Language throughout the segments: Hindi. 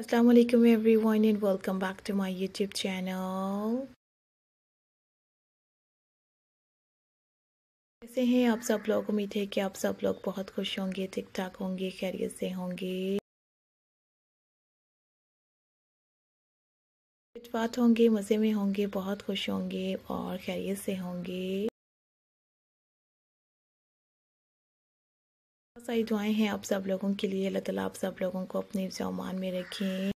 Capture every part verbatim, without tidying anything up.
अस्सलाम वालेकुम everyone and welcome back to my YouTube channel. कैसे हैं आप सब लोग? उम्मीद है कि आप सब लोग बहुत खुश होंगे, ठीक ठाक होंगे, खैरियत से होंगे, बात होंगे, मज़े में होंगे, बहुत खुश होंगे और खैरियत से होंगे। बहुत सारी दुआएं हैं आप सब लोगों के लिए। अल्लाह ताला आप सब लोगों को अपने ज़मान में रखें,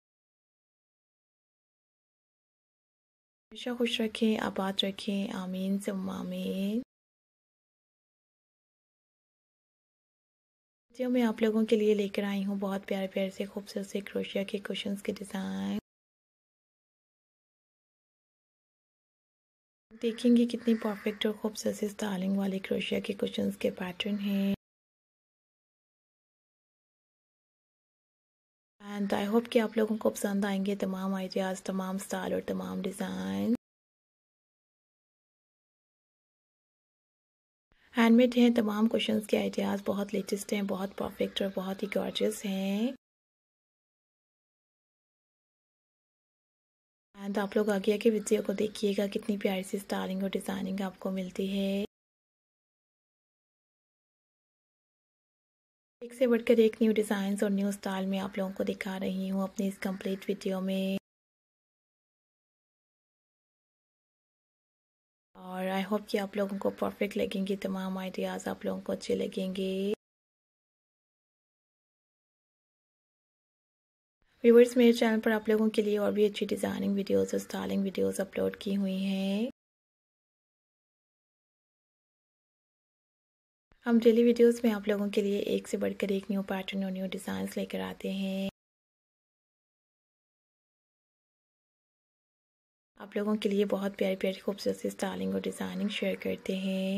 हमेशा खुश रखें, आबाद रखें, आमीन सुम्मा आमीन। वीडियो में आप लोगों के लिए लेकर आई हूँ बहुत प्यारे प्यारे से खूबसूरत से क्रोशिया के कुशन्स के डिज़ाइन। देखेंगे कितनी परफेक्ट और खूबसूरत सी स्टाइलिंग वाले क्रोशिया के कुशन्स के पैटर्न हैं। एंड आई होप कि आप लोगों को पसंद आएंगे तमाम आइडियाज़, तमाम स्टाइल और तमाम डिज़ाइन। हैंडमेड हैं तमाम कुशन्स के आइडियाज़, बहुत लेटेस्ट हैं, बहुत परफेक्ट और बहुत ही गॉर्जियस हैं। एंड आप लोग आगे के वीडियो को देखिएगा, कितनी प्यारी सी स्टाइलिंग और डिज़ाइनिंग आपको मिलती है। एक से बढ़कर एक न्यू डिज़ाइंस और न्यू स्टाइल में आप लोगों को दिखा रही हूँ अपनी इस कंप्लीट वीडियो में। और आई होप कि आप लोगों को परफेक्ट लगेंगे, तमाम आइडियाज़ आप लोगों को अच्छे लगेंगे। व्यूअर्स, मेरे चैनल पर आप लोगों के लिए और भी अच्छी डिज़ाइनिंग वीडियोस और स्टाइलिंग वीडियोस अपलोड की हुई हैं। हम डेली वीडियोस में आप लोगों के लिए एक से बढ़कर एक न्यू पैटर्न और न्यू डिज़ाइंस लेकर आते हैं। आप लोगों के लिए बहुत प्यारी प्यारी खूबसूरत सी स्टाइलिंग और डिज़ाइनिंग शेयर करते हैं।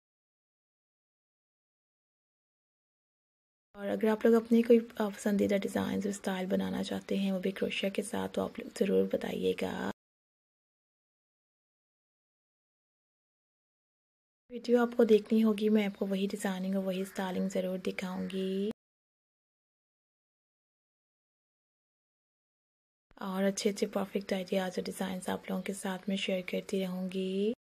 और अगर आप लोग अपने कोई पसंदीदा डिज़ाइन और स्टाइल बनाना चाहते हैं वो भी क्रोशिया के साथ, तो आप लोग ज़रूर बताइएगा। वीडियो आपको देखनी होगी, मैं आपको वही डिज़ाइनिंग और वही स्टाइलिंग ज़रूर दिखाऊंगी। और अच्छे अच्छे परफेक्ट आइडियाज़ और डिज़ाइंस आप लोगों के साथ में शेयर करती रहूँगी।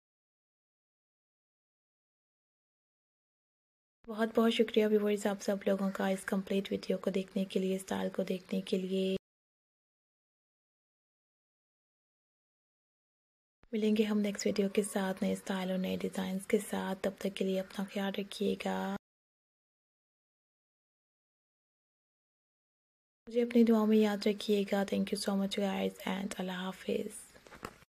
बहुत बहुत शुक्रिया व्यूअर्स आप सब लोगों का इस कंप्लीट वीडियो को देखने के लिए, स्टाइल को देखने के लिए। मिलेंगे हम नेक्स्ट वीडियो के साथ नए स्टाइल और नए डिज़ाइंस के साथ। तब तक के लिए अपना ख्याल रखिएगा, मुझे अपनी दुआओं में याद रखिएगा। Thank you so much guys and अल्लाह हाफिज़।